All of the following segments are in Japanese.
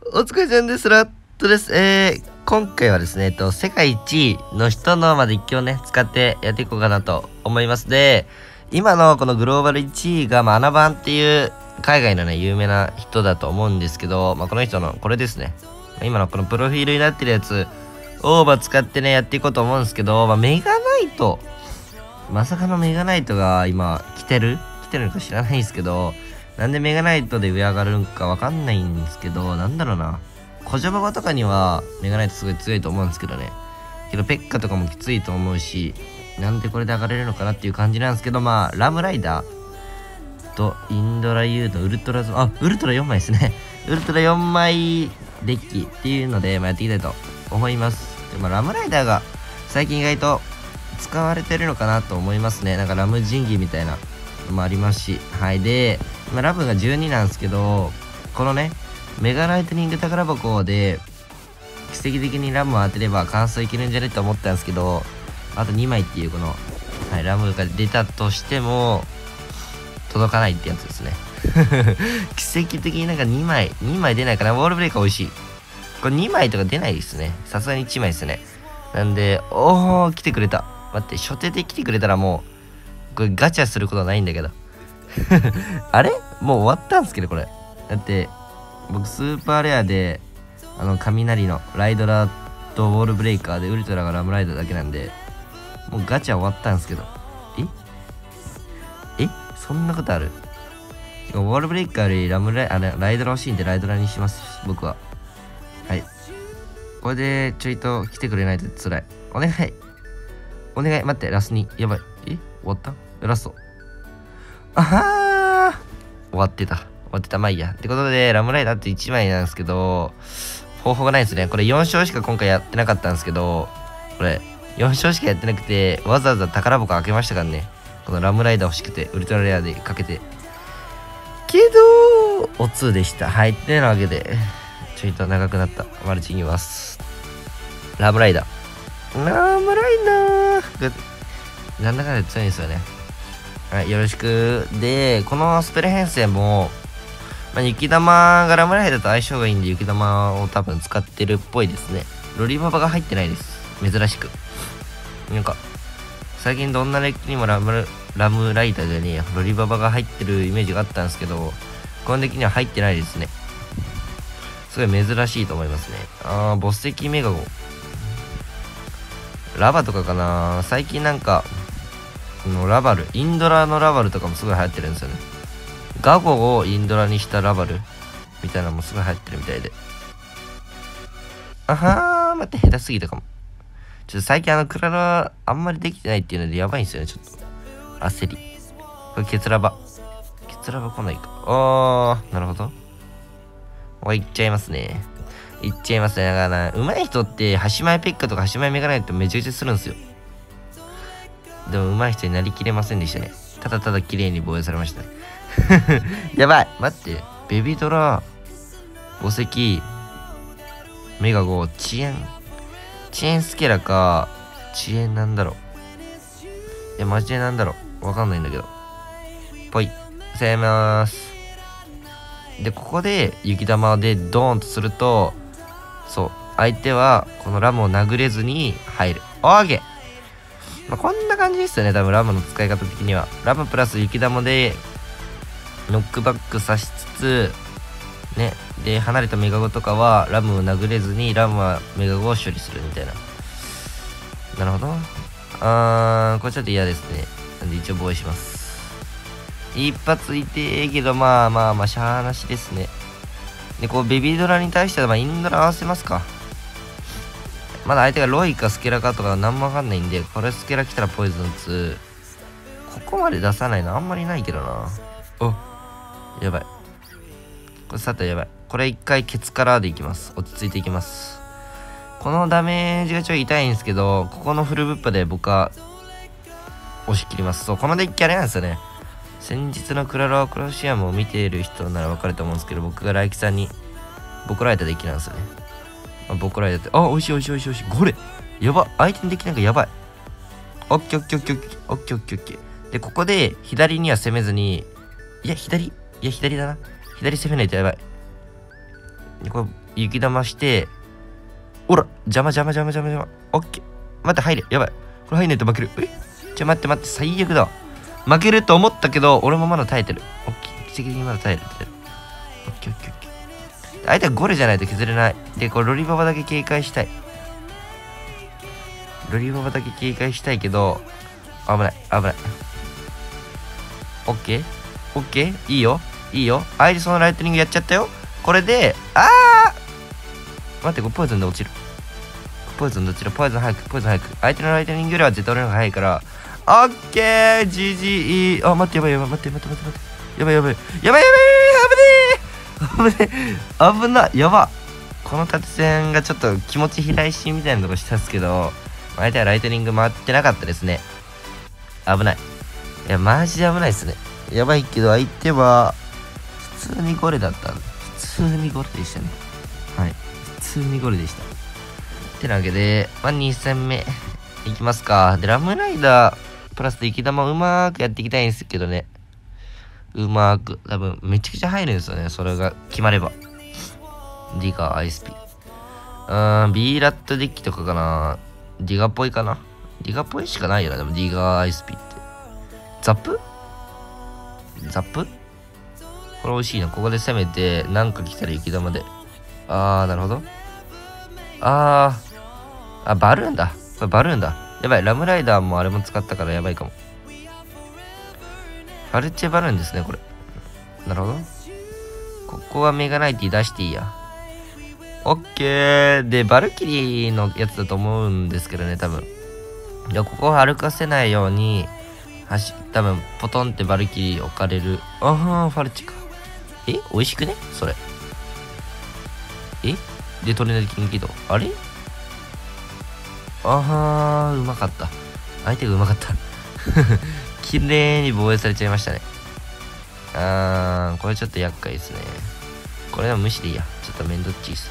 お疲れさんです。ラットです。今回はですね、世界一位の人の実況をね、使ってやっていこうかなと思います。で、今のこのグローバル1位が、アナバンっていう海外のね、有名な人だと思うんですけど、この人のこれですね。今のこのプロフィールになってるやつを、使ってね、やっていこうと思うんですけど、メガナイト、まさかのメガナイトが今来てるのか知らないんですけど、なんでメガナイトで上上がるんかわかんないんですけど、なんだろうな。コジョババとかにはメガナイトすごい強いと思うんですけどね。けどペッカとかもきついと思うし、なんでこれで上がれるのかなっていう感じなんですけど、ラムライダーとインドラ U のウルトラウルトラ4枚ですね。ウルトラ4枚デッキっていうので、やっていきたいと思います。で、ラムライダーが最近意外と使われてるのかなと思いますね。なんかラムジンギみたいなのもありますし。はい。で、ラムが12なんですけど、このね、メガライトニング宝箱で、奇跡的にラムを当てれば完走いけるんじゃねと思ったんですけど、あと2枚っていうこの、はい、ラムが出たとしても、届かないってやつですね。奇跡的になんか2枚出ないかな。ウォールブレイカー美味しい。これ2枚とか出ないですね。さすがに1枚ですね。なんで、来てくれた。待って、初手で来てくれたらもう、これガチャすることないんだけど。あれもう終わったんすけど、これ。だって、僕スーパーレアで、雷のライドラとウォールブレイカーでウルトラがラムライダーだけなんで、もうガチャ終わったんすけど。そんなことある？ウォールブレイカーよりライドラ欲しいんでライドラにします、僕は。はい。これでちょいと来てくれないと辛い。お願い。待って、ラスに。やばい。終わった？ラスト。終わってた。まあいいや。ってことで、ラムライダーって1枚なんですけど、方法がないですね。これ4勝しか今回やってなかったんですけど、これ、4勝しかやってなくて、わざわざ宝箱開けましたからね。このラムライダー欲しくて、ウルトラレアでかけて。けど、お2でした。はい。ってなわけで、ちょいと長くなった。マルチいきます。ラムライダー。なんだかんだ強いんですよね。はい、よろしく。で、このスペル編成も、雪玉がラムライダーと相性がいいんで、雪玉を多分使ってるっぽいですね。ロリババが入ってないです。珍しく。なんか、最近どんなデッキにもラムライダーでね、ロリババが入ってるイメージがあったんですけど、このデッキには入ってないですね。すごい珍しいと思いますね。ボス石メガゴ。ラバとかかな。最近なんか、ラバル、インドラのラバルとかもすごい流行ってるんですよね。ガゴをインドラにしたラバルみたいなのもすごい流行ってるみたいで。待って、下手すぎたかも。ちょっと最近クララあんまりできてないっていうのでやばいんですよね、ちょっと。焦り。これケツラバ来ないか。なるほど。いっちゃいますね。だからな、上手い人って、端前ペッカとか端前メガナイトめちゃくちゃするんですよ。でも上手い人になりきれませんでしたね。ただただ綺麗に防衛されましたね。やばい。待って。ベビドラ、墓石、メガゴ、遅延スケラか、遅延なんだろう。いや、マジでなんだろう。わかんないんだけど。ぽい。攻めます。で、ここで雪玉でドーンとすると、そう。相手は、このラムを殴れずに入る。オーケー。こんな感じですよね。多分ラムの使い方的には。ラムプラス雪玉で、ノックバックさしつつ、ね。で、離れたメガゴとかは、ラムを殴れずに、ラムはメガゴを処理するみたいな。なるほど。これちょっと嫌ですね。なんで一応防衛します。一発いてえけど、しゃーなしですね。で、ベビードラに対しては、インドラ合わせますか。まだ相手がロイかスケラかとか何もわかんないんで、これスケラ来たらポイズン2。ここまで出さないのあんまりないけどな。やばい。これさてやばい。これ一回ケツからでいきます。落ち着いていきます。このダメージがちょい痛いんですけど、ここのフルブッパで僕は押し切ります。そう、このデッキあれなんですよね。先日のクラロワクロシアムを見ている人ならわかると思うんですけど、僕がライキさんにボコられたデッキなんですよね。ボコられたって、美味しい。これやば。相手のデッキなんかやばい。オッケー。で、ここで左には攻めずに、左だな。左攻めないとやばい。 でこれ、雪玉して、おら、邪魔。オッケー。待って、入れ。やばい。これ入んないと負ける。待って、最悪だわ。負けると思ったけど、俺もまだ耐えてる。オッケー。奇跡的にまだ耐えてる。オッケー。相手はゴレじゃないと削れない。で、これロリババだけ警戒したい。けど、危ない。オッケー。いいよ。相手そのライトニングやっちゃったよ。これで、待って、これポイズンで落ちる。ポイズン早く。相手のライトニングよりは絶対俺の方が早いから、オッケー GG。待って、やばい。やばい。危な。やば。この縦線がちょっと気持ち開いしみたいなとこしたんですけど、相手はライトニング回ってなかったですね。危ない。いや、マジで危ないですね。やばいけど、相手は、普通にゴレだったんで。普通にゴレでしたね。はい。普通にゴレでした。ってなわけで、2戦目いきますか。で、ラムライダー、プラスで雪玉をうまーくやっていきたいんですけどね。多分、めちゃくちゃ入るんですよね。それが決まれば。ディガー、ISP。B ラットデッキとかかな。ディガっぽいかな。ディガっぽいしかないよな。でもディガー、ISP って。ザップこれ美味しいな。ここで攻めて、なんか来たら雪玉で。なるほど。バルーンだ。これバルーンだ。やばい。ラムライダーもあれも使ったからやばいかも。ファルチェバルーンですね、これ。なるほど。ここはメガナイティ出していいや。オッケー。で、バルキリーのやつだと思うんですけどね、多分。いや、ここを歩かせないように、多分、ポトンってバルキリー置かれる。ファルチか。美味しくねそれ。で、トレーナーキングキード。あれうまかった。相手がうまかった。綺麗に防衛されちゃいましたね。これちょっと厄介ですね。これは無視でいいや。ちょっとめんどっちいですね。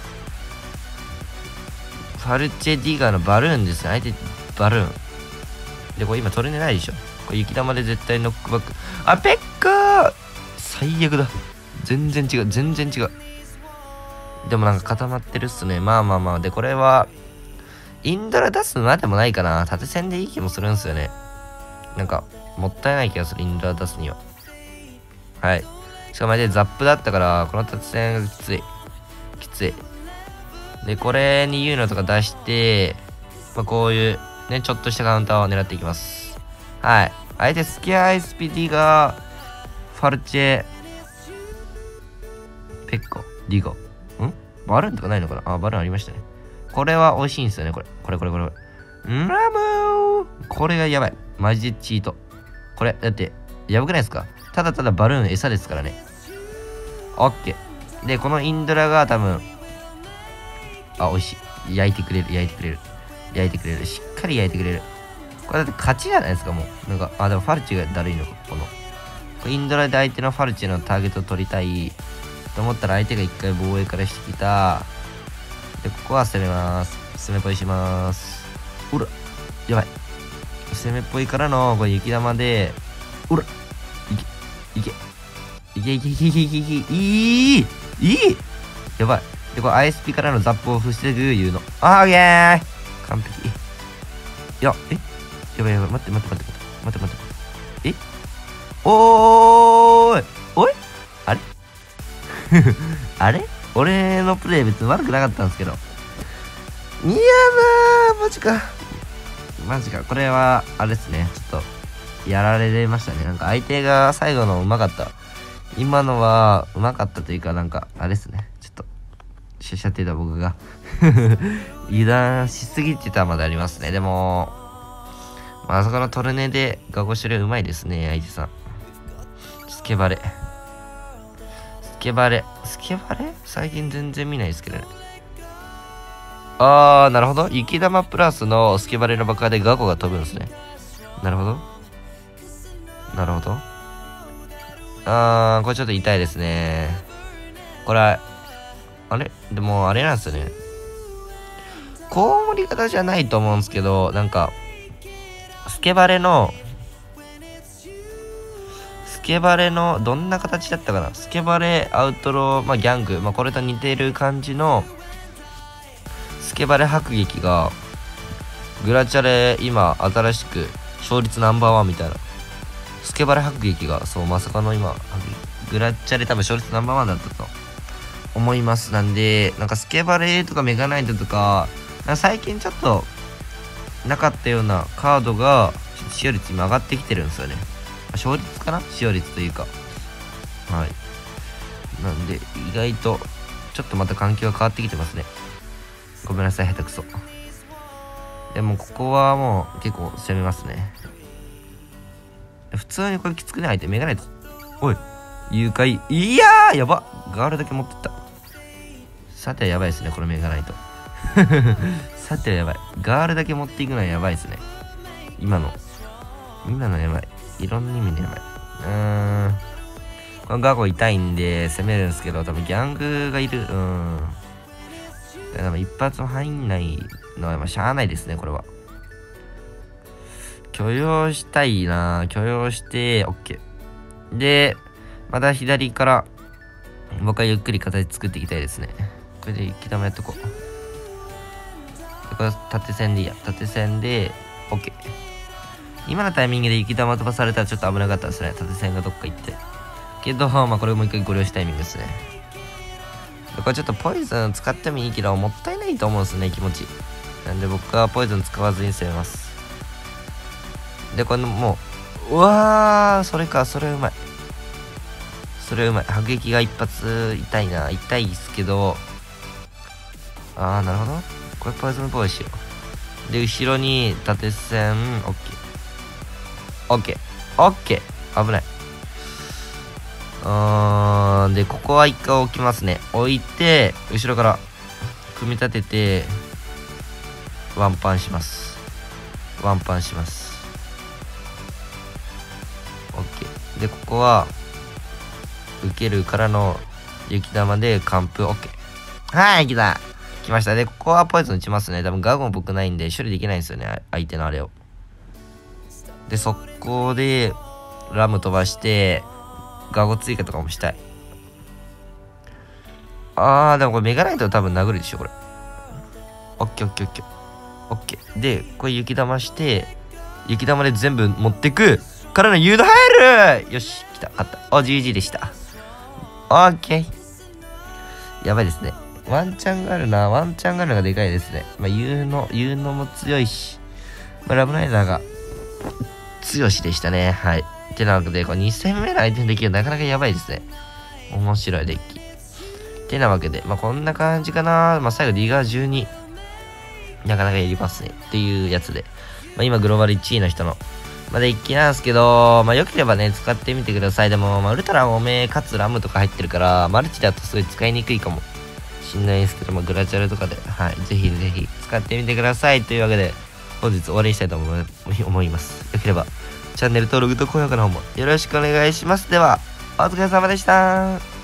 ファルチェディガーのバルーンですね。相手、バルーン。で、これ今トレーナーないでしょ。これ雪玉で絶対ノックバック。ペッカー最悪だ。全然違う。でもなんか固まってるっすね。まあ。で、これは、インドラ出すまでもないかな。縦線でいい気もするんですよね。なんか、もったいない気がする、インドラ出すには。はい。しかもザップだったから、この縦線がきつい。で、これに言うのとか出して、こういうね、ちょっとしたカウンターを狙っていきます。はい。相手スキア ISP が、ファルチェ、ペッコ、ディゴ。バルーンとかないのかな。バルーンありましたね。これは美味しいんですよね、これ。ラムーこれがやばい。マジでチート。これ、だって、やばくないですか？ただただバルーン餌ですからね。オッケー。で、このインドラが多分、美味しい。焼いてくれる。しっかり焼いてくれる。これだって勝ちじゃないですか、もう。なんか、でもファルチがだるいのか、インドラで相手のファルチのターゲットを取りたいと思ったら相手が一回防衛からしてきた。で、ここは攻めます。攻めっぽいします。ほら、やばい。攻めっぽいからの、これ雪玉で、ほら、いけ。やばい。で、これ ISP からのザップを防ぐいうの。オッケー完璧。やばい。待って。おいあれあれ俺のプレイ別に悪くなかったんですけど。いやマジか。これは、あれですね。ちょっと、やられましたね。なんか相手が最後のうまかった。今のは、うまかったというか、なんか、あれですね。ちょっと、しゃってた僕が。油断しすぎてたまでありますね。でも、あそこのトルネでガゴシュレうまいですね、相手さん。スケバレ最近全然見ないですけどね。なるほど。雪玉プラスのスケバレの爆破でガコが飛ぶんですね。なるほど。これちょっと痛いですね。これ、でもあれなんですよね。コウモリ型じゃないと思うんですけど、なんか、スケバレケバレの、どんな形だったかな、スケバレ、アウトロー、まあ、ギャング、まあ、これと似てる感じの、スケバレ迫撃が、グラチャレ、今、新しく、勝率ナンバーワンみたいな。スケバレ迫撃が、そう、まさかの今、グラチャレ多分勝率ナンバーワンだったと思います。なんで、なんかスケバレとかメガナイトとか、なんか最近ちょっと、なかったようなカードが、使用率今上がってきてるんですよね。勝率かな、使用率というか。はい。なんで、意外と、ちょっとまた環境が変わってきてますね。ごめんなさい、下手くそ。でも、ここはもう、結構攻めますね。普通にこれきつくない相手、メガナイト。おい、誘拐。いやー、やば。ガールだけ持ってった。さてはやばいですね、これメガナイト。さてはやばい。ガールだけ持っていくのはやばいですね。今のやばい。いろんな意味でやばい。このガゴ痛いんで攻めるんですけど、多分ギャングがいる。多分一発も入んないのはしゃあないですね、これは。許容したいな。許容して、OK。で、また左から、僕はゆっくり形作っていきたいですね。これで雪玉やっとこう。これ縦線でいいや。縦線で、OK。今のタイミングで雪玉飛ばされたらちょっと危なかったですね。縦線がどっか行って。けど、まあこれもう一回ご了承タイミングですね。これちょっとポイズン使ってもいいけど、もったいないと思うんですね、気持ち。なんで僕はポイズン使わずに攻めます。で、これもう、うわー、それか、それうまい。それうまい。迫撃が一発痛いな。痛いっすけど、なるほど。これポイズンポイしよう。で、後ろに縦線、OK。危ない。で、ここは一回置きますね。置いて、後ろから組み立てて、ワンパンします。OK。で、ここは、受けるからの雪玉で完封 OK。はい、来ました。で、ここはポイズン打ちますね。多分ガゴン僕ないんで処理できないんですよね。相手のあれを。で、速攻でラム飛ばして、ガゴ追加とかもしたい。でもこれメガナイトは多分殴るでしょ、これ。OK。で、これ雪玉して、雪玉で全部持ってく。からの誘導入る。よし、来た。勝った。GG でした。OK。やばいですね。ワンチャンがあるのがでかいですね。まあ、言うのも強いし、まあ、ラブライダーが強しでしたね。はい。ってなわけで、これ2戦目の相手のデッキがなかなかやばいですね。面白いデッキ。ってなわけで、まあ、こんな感じかな。まあ、最後リガー12。なかなかやりますね。っていうやつで。まあ、今グローバル1位の人の、まあ、デッキなんですけど、まあ、良ければね、使ってみてください。でも、まあ、ウルトラ多めかつラムとか入ってるから、マルチだとすごい使いにくいかもしんないですけども、グラチャルとかで、はい、ぜひ使ってみてください。というわけで、本日終わりにしたいと思います。良ければ、チャンネル登録と高評価の方もよろしくお願いします。では、お疲れ様でした。